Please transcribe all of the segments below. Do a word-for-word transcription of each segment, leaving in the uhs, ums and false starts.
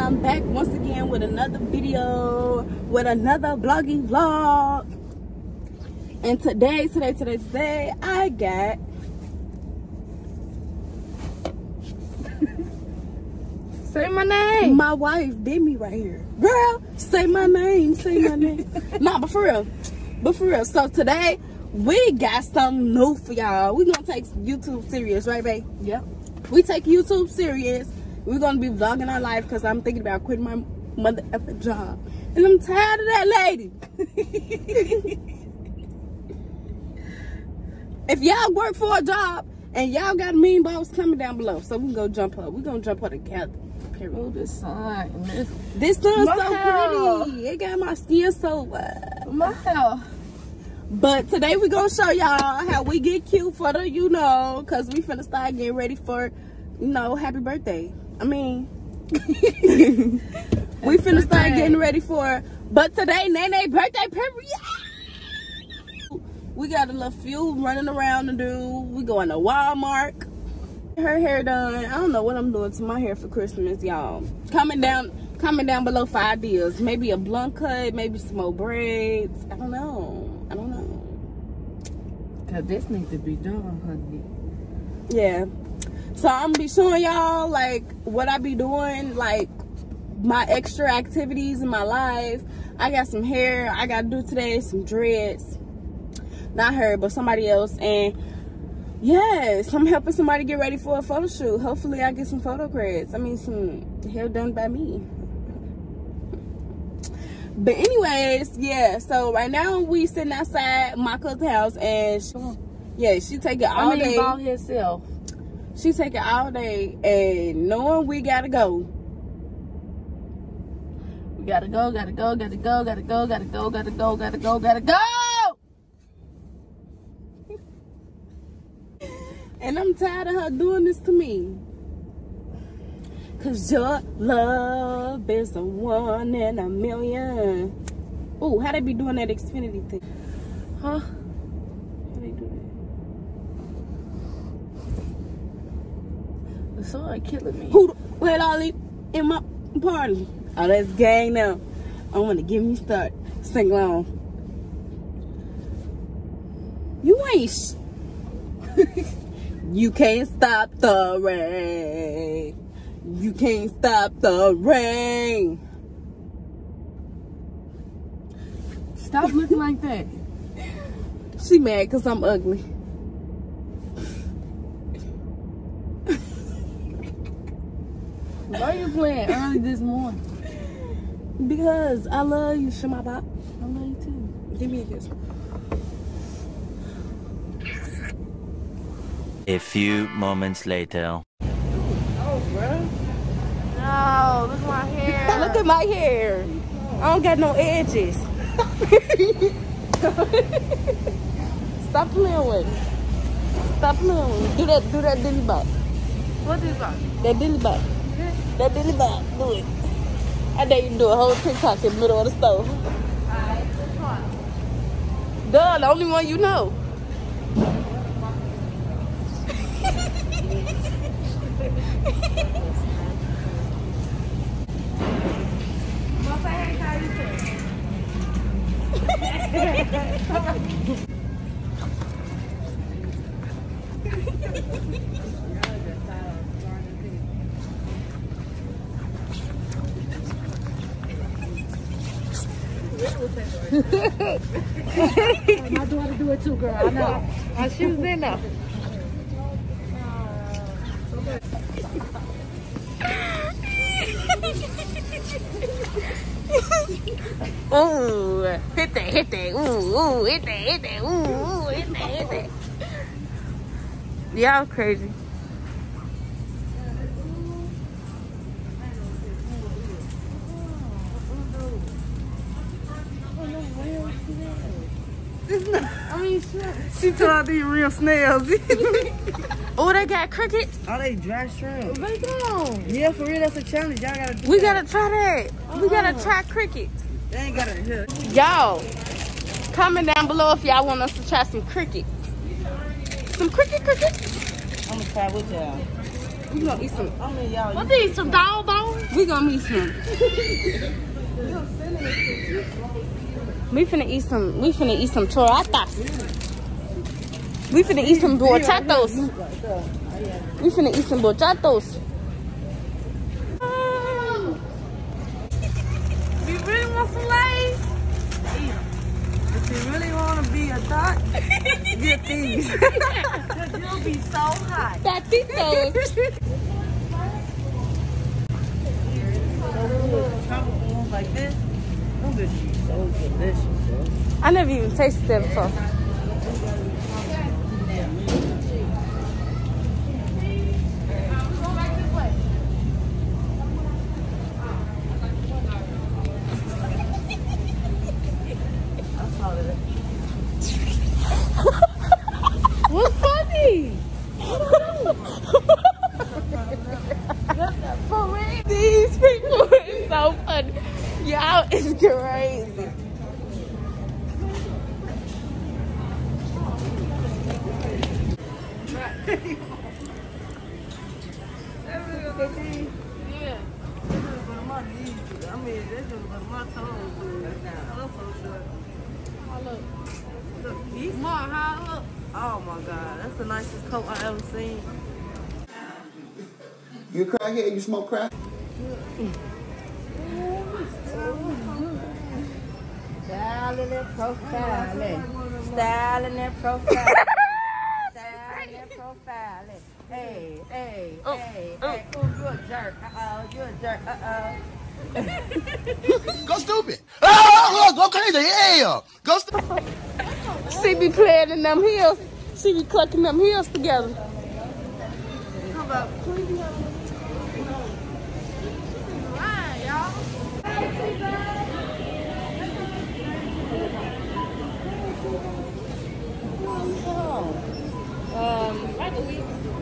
I'm back once again with another video, with another vlogging vlog. And today, today, today, today, I got say my name. My wife did me right here. Girl, say my name, say my name. Nah, but for real, but for real. So today, we got something new for y'all. We gonna take YouTube serious, right, babe? Yep. We take YouTube serious. We're gonna be vlogging our life because I'm thinking about quitting my mother effing job. And I'm tired of that lady. If y'all work for a job and y'all got a mean boss, comment down below so we can go jump her. We're gonna jump her together. Oh, this sun. This, this sun's so hair. pretty. It got my skin so wet. My hair. But today we gonna show y'all how we get cute for the, you know, cause we finna start getting ready for, you know, happy birthday. I mean, we finna start getting ready for, but today Nene birthday period. We got a little few running around to do. We going to Walmart. Her hair done. I don't know what I'm doing to my hair for Christmas, y'all. Coming down, coming down below for ideas. Maybe a blunt cut, maybe some more braids. I don't know. I don't know. Cause this needs to be done, honey. Yeah. So I'm gonna be showing y'all like what I be doing, like my extra activities in my life. I got some hair I gotta do today, some dreads. Not her, but somebody else. And yes, I'm helping somebody get ready for a photo shoot. Hopefully I get some photo creds. I mean, some hair done by me. But anyways, yeah, so right now we sitting outside my cousin's house, and she, yeah, she take it all I mean, day. ball herself. She take it all day, and knowing we gotta go. We gotta go, gotta go, gotta go, gotta go, gotta go, gotta go, gotta go, gotta go. And I'm tired of her doing this to me. Cause your love is a one in a million. Ooh, how they be doing that Xfinity thing? Huh? How they do that? The sword killing me. Who, wait, Ollie, in my party. Oh, that's gang now. I want to give me start. Sing along. You ain't sh You can't stop the rain. You can't stop the rain. Stop looking like that. She mad because I'm ugly. Why are you playing early this morning? Because I love you, Shemaba. I love you too. Give me a kiss. A few moments later. Oh, bro. No, look at my hair. Look at my hair. I don't got no edges. Stop playing with me. Stop playing with me. Do that, do that dilly bop. What is that? That dilly bop. That dilly bop. Do it. I dare you to do a whole TikTok in the middle of the stove. Alright, which one? Duh, the only one you know. My daughter do it too, girl. I know. Uh, she was in there. Ooh, hit that, hit that, ooh, ooh, hit that, hit that, ooh, ooh, hit that, hit that. Y'all crazy. I mean, sure. She told these real snails. Oh, they got crickets? Oh, they dry shrimp. Lay down. Yeah, for real, that's a challenge. Y'all gotta do We that. gotta try that. Uh-huh. We gotta try crickets. They ain't gotta hit. Y'all, comment down below if y'all want us to try some crickets. Some cricket crickets. I'm gonna try with y'all. We gonna eat some. I mean, y'all. What these, some dog bones? We gonna eat some. We finna eat some. We finna eat some chorratas. We finna eat some horchatos. We finna eat some horchatos. You really want some Lay's? If you really want to be a thought, get these. You'll be so hot. Tatitos. Like this, them bitches be so delicious, bro. I never even tasted that before. What's funny? For real? These people is so funny. Y'all is crazy. Yeah. My knees, I mean, this is my toes, dude. I'm so sure. Oh, look. Look, he's, Come on, how look? oh my God, that's the nicest coat I ever seen. You a crackhead? You smoke crack? Styling and profiling. Styling and profiling. Styling and profiling. Hey, hey, Oh, hey, oh. hey. Oh, you're a jerk. Uh-oh, you're a jerk. Uh-oh. Go stupid! Oh, look, go crazy! Yeah! Go stupid! She be playing in them heels. She be clucking them heels together. How about clean up? Right, y'all. Um, like a week.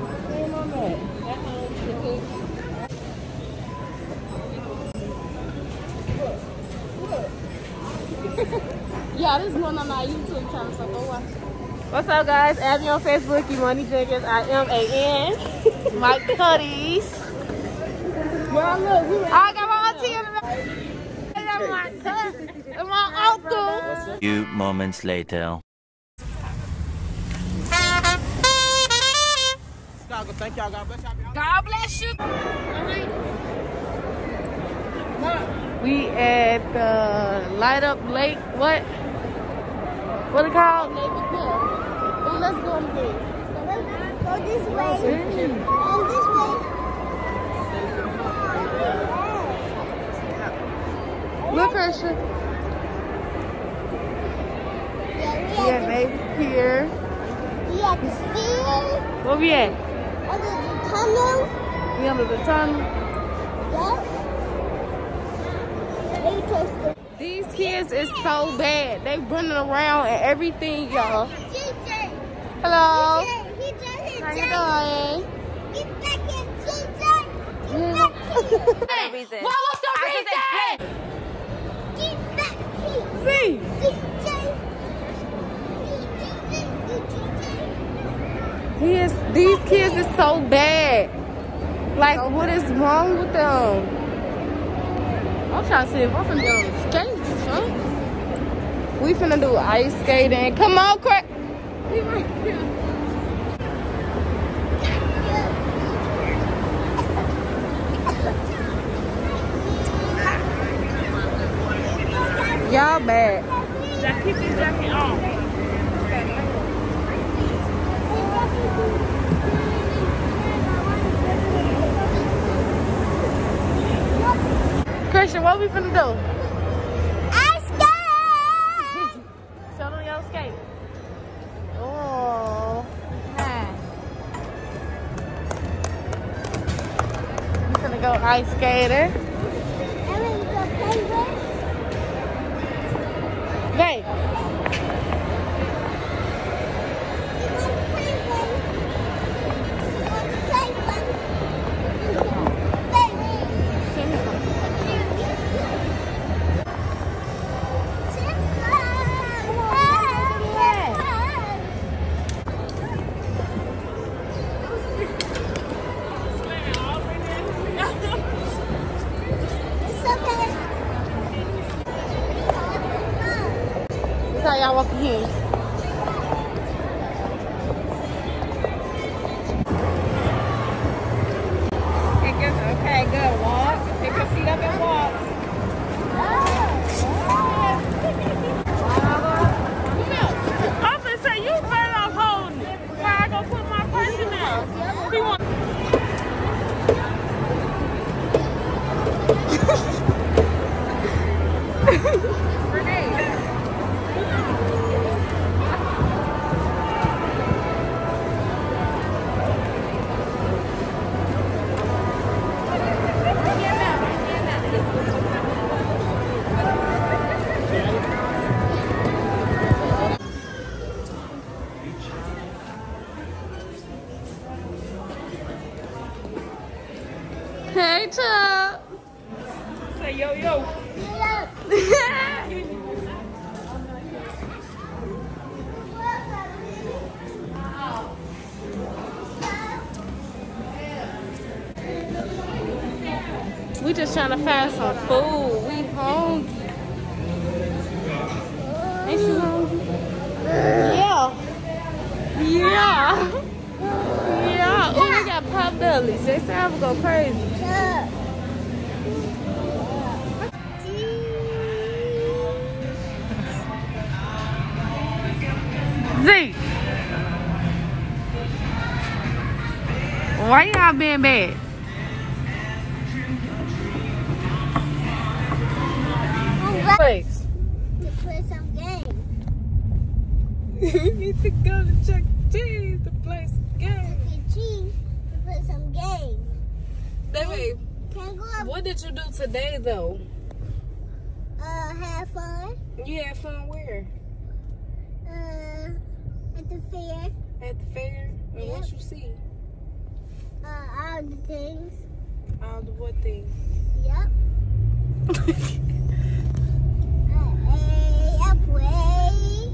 Yeah, this is going on our YouTube channel, so go watch it. What's up, guys? Add me on Facebook, Imani Jenkins, I M A N. Mike Cuddies. Well, look, we I got my auntie in the back. I got my cousin and my uncle. Few moments later. Thank y'all. God bless y'all. God bless you. We at the Light Up Lake. What? What it called? Oh, let's go on there. Go this way. Go this way. Look, Christian. Yeah, We at Navy Pier. we at the field. Where we at? Under the tunnel. We under the tunnel. Yep. They toasted. These kids is so bad. They running around and everything, y'all. G J. Hello. He just hit How Jay. you doing? Get back here, G J. Get back here. Reason. What was the reason? Get back here. See? G J. He is, these kids is so bad. Like, what is wrong with them? I'm trying to see if I'm finna get on skates, huh? We finna do ice skating. Come on, Craig. We right here. Y'all bad. Just keep this jacket on. Christian, what we finna do? Ice skate. Show them your skate. Oh. We finna go ice skating. I'm gonna go play with. Hey. how y'all walk in. Okay, good. Walk. Pick your feet up and walk. I'm gonna say you better off holding it. Where I gonna put my person out? He want Hey, Chuck. Say yo yo. We just trying to find some food. We hungry. Ain't you hungry? Yeah. Yeah. Yeah. Oh, we got pop bellies. They say I would go crazy. Z. Why y'all being bad? Place. To play some games. We need to go to Chuck E. Cheese to play some games. Chuck E. Cheese to play some games. Baby, Can go up, what did you do today though? uh, have fun. You had fun where? Uh, at the fair. At the fair? And what Yep. you see? Uh, all the things. All the what things? Yep. uh, a play.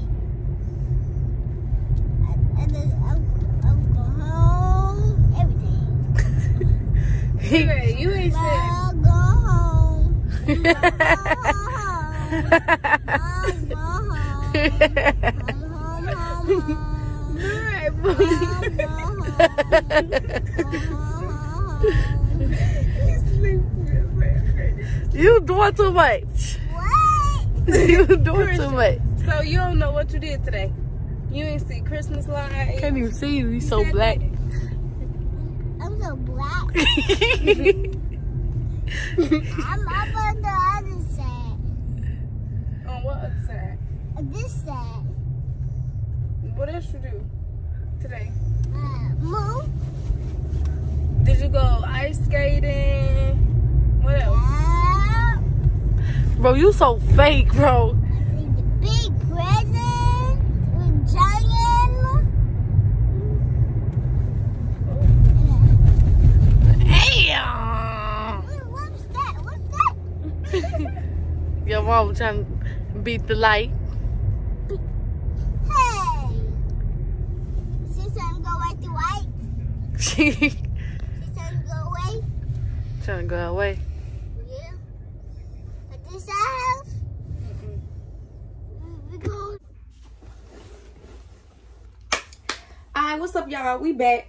And then I'm, I'm going home. Everything. Hey, you ain't said. I'll go home. I'll go home. I'll go home. Home, home, home. Right, I'll go home. You doing too much. What? You doing too much. So you don't know what you did today? You ain't see Christmas lights? Can't even see you. You so said black. I'm so black. I'm up on the other side. On what other side? On this side. What else you do today? Uh, move. Did you go ice skating? What else? Uh, Bro, you so fake, bro. I see the big present with giant. Damn. What's that? What's that? Your mom trying to beat the light. Hey. She's trying to go right to white. She She's trying to go away. trying to go away. Yeah. At this house. We go. Alright, what's up, y'all? We back.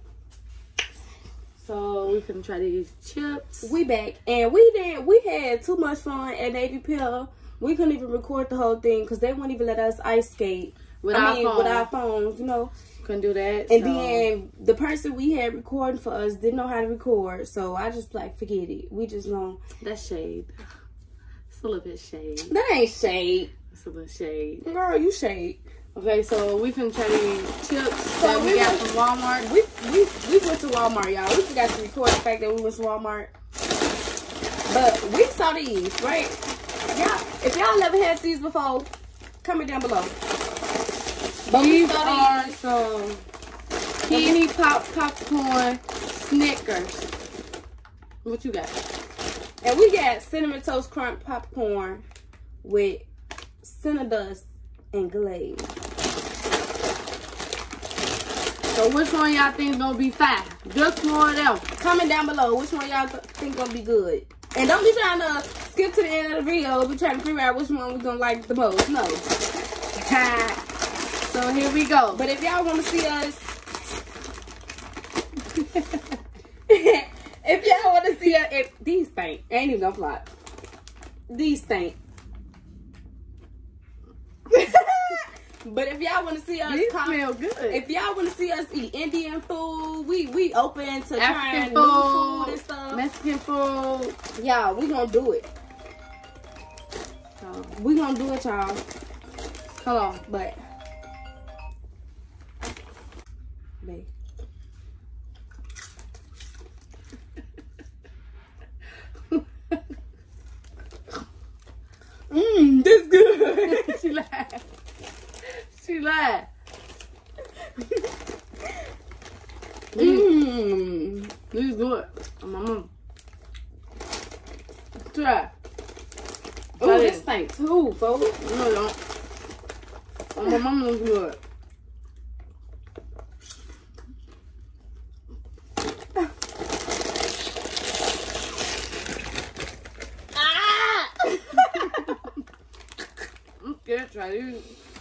So we finna try these chips. We back. And we didn't, we had too much fun at Navy Pier. We couldn't even record the whole thing because they wouldn't even let us ice skate. With I our mean, phone. with our phones, you know. Couldn't do that. And so. then the person we had recording for us didn't know how to record. So I just like, forget it. We just gonna. That's shade. It's a little bit shade. That ain't shade. It's a little shade. Girl, you shade. Okay, so we finna try these chips So that we, we got went- from Walmart. We, we, we went to Walmart, y'all. We forgot to record the fact that we went to Walmart. But we saw these, right? Y'all, if y'all never had these before, comment down below. But we These saw are these. some candy pop popcorn Snickers. What you got? And we got cinnamon toast crunch popcorn with Cinnadust and glaze. So which one y'all think gonna be fire? Just one of them. Comment down below which one y'all think gonna be good. And don't be trying to skip to the end of the video. Be trying to figure out which one we gonna like the most. No. So here we go. But if y'all want to see us, if y'all want to see us, if these stink, ain't even gonna fly. These stink. But if y'all want to see us, These comment, smell good. if y'all want to see us eat Indian food, we we open to African trying food, new food and stuff. Mexican food. Y'all, we gonna do it. So, We gonna do it, y'all. hold on. But, babe. Mmm, this good. She lied. She lied. Mmm. This is good. Mama. Try. Oh, Try this this. stinks too, folks. No, it don't. Oh, my mama looks good. Ah! I'm scared to try these.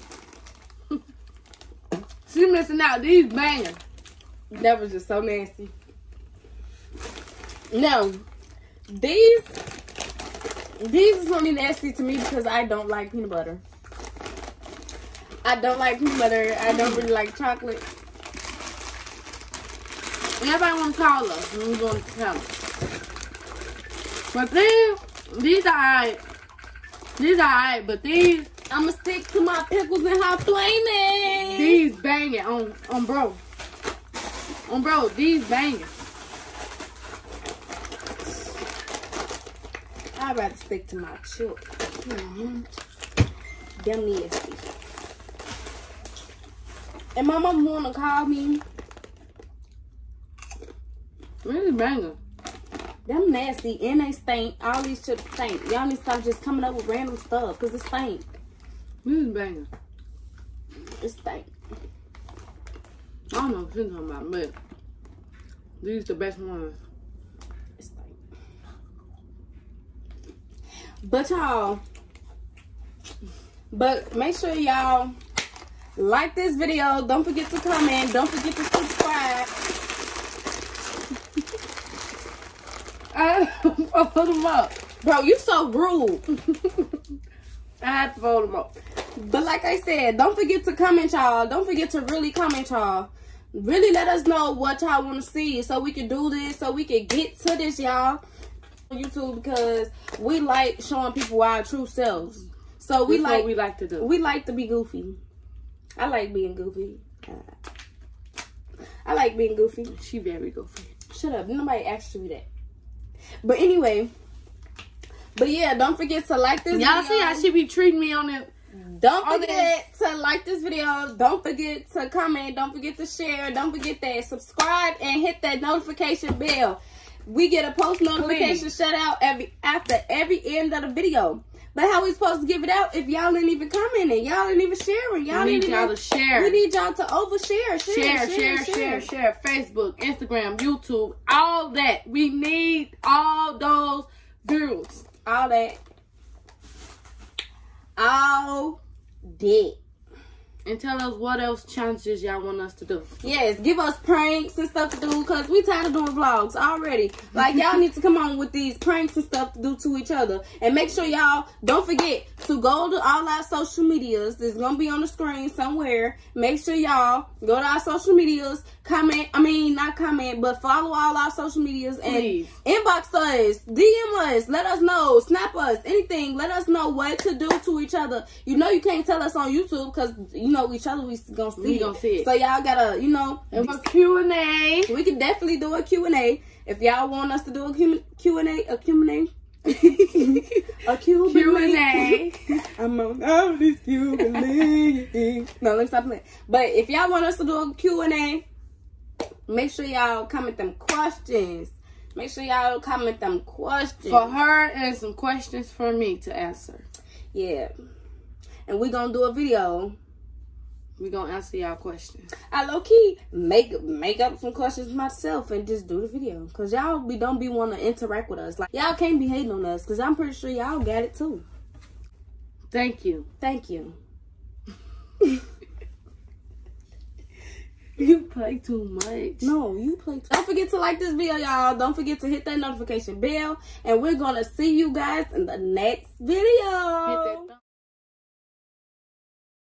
She missing out. These banging. That was just so nasty. No, these these is only nasty to me because I don't like peanut butter. I don't like peanut butter. I don't really like chocolate. Everybody want to call us. And we're going to tell them. But these, these are alright. These are alright, but these, I'ma stick to my pickles and hot flaming. these banging on, on bro. On bro, these banging. I'd rather stick to my chip. Mm-hmm. Them nasty. And my mama wanna call me. Really banging. Them nasty and they stink. All these chips stink. Y'all need to stop just coming up with random stuff because it stink. These banging. It stink. I don't know what you're talking about, but these the best ones. It stink. But y'all, but make sure y'all like this video. Don't forget to comment. Don't forget to subscribe. I fold them up. Bro, you so rude. I had to fold them up. But like I said, don't forget to comment, y'all. Don't forget to really comment, y'all. Really let us know what y'all want to see so we can do this, so we can get to this, y'all. On YouTube, because we like showing people our true selves. So we That's like what we like to do. we like to be goofy. I like being goofy. Uh, I like being goofy. She very goofy. Shut up. Nobody asked you that. But anyway, but yeah, don't forget to like this Y'all video. see how she be treating me on it. Don't on forget to like this video. Don't forget to comment. Don't forget to share. Don't forget that subscribe and hit that notification bell. We get a post notification Please. shout out every after every end of the video. But how we supposed to give it out if y'all ain't even commenting? Y'all ain't even sharing. Y'all We need ain't y'all even, to share. We need y'all to overshare. Share, Share, share, share, share. Facebook, Instagram, YouTube, all that. We need all those views. All that. All that. And tell us what else challenges y'all want us to do. Yes, give us pranks and stuff to do because we tired of doing vlogs already. Like, y'all need to come on with these pranks and stuff to do to each other. And make sure y'all don't forget to go to all our social medias. It's going to be on the screen somewhere. Make sure y'all go to our social medias. Comment, I mean, not comment, but follow all our social medias. And Please. inbox us, D M us, let us know, snap us, anything. Let us know what to do to each other. You know you can't tell us on YouTube because, you know, each other we gonna see We it. gonna see it. So y'all gotta, you know, And for Q and A. we can definitely do a Q and A. If y'all want us to do a Q and A, a Q and A, a Q Q and A. I'm on all these Q and A. No, let's stop playing. But if y'all want us to do a Q and A, make sure y'all comment them questions. Make sure y'all comment them questions. For her and some questions for me to answer. Yeah. And we gonna do a video. We gonna answer y'all questions. I low key make make up some questions myself and just do the video. Cause y'all be don't be want to interact with us. Like y'all can't be hating on us. Cause I'm pretty sure y'all got it too. Thank you. Thank you. You play too much. No, you play. Don't forget to like this video, y'all. Don't forget to hit that notification bell. And we're going to see you guys in the next video. Hit that thumb.